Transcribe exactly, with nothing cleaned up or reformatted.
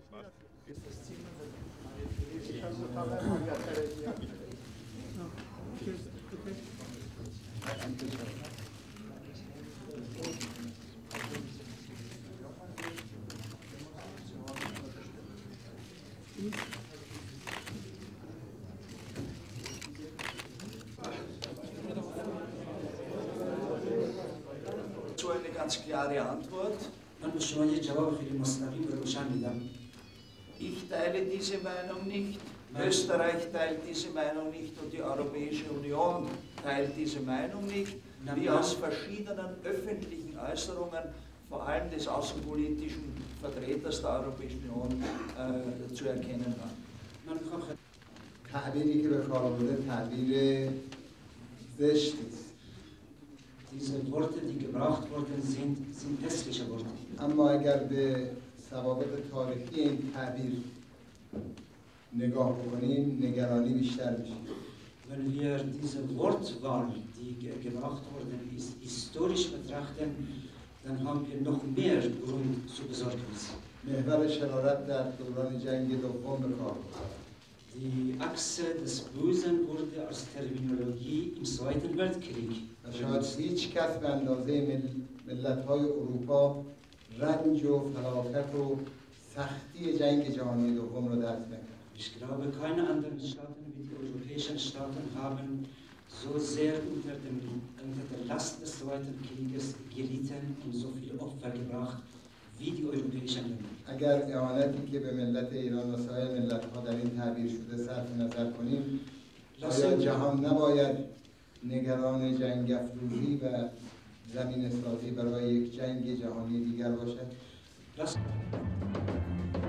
So eine ganz klare Antwort. Ich teile diese Meinung nicht. Österreich teilt diese Meinung nicht und die Europäische Union teilt diese Meinung nicht, wie aus verschiedenen öffentlichen Äußerungen, vor allem des außenpolitischen Vertreters der Europäischen Union, äh, zu erkennen war. تعبیری که به کار برده تعبیر زشتی است. Diese Worte, die gebraucht worden sind, sind hässliche Worte. اما اگر به سوابق تاریخی این تعبیر نگاه بکنیم نگرانی بیشتر میشه. Wenn wir diese Wortwahl, die gebraucht worden ist, historisch betrachten, dann haben wir noch mehr Grund zu Besorgnis. محور شرارت در دوران جنگ دوم به کار برد. Die Achse des Bösen wurde als Terminologie im Zweiten Weltkrieg. شاید هیچ کس به اندازه ملت‌های اروپا رنج و فلاکت و سختی جنگ جهانی دوم را درک نکرد. Ich glaube, keine anderen Staaten wie die europäischen Staaten haben so sehr unter, dem, unter der Last des Zweiten Krieges gelitten und so viele Opfer gebracht wie die europäischen Länder. اگر اهانتی که به ملت ایران و سایر ملت‌ها در این تعبیر شده صرف نظر کنیم، آیا جهان نباید نگران جنگ افروزی و زمین سازی برای یک جنگ جهانی دیگر باشد؟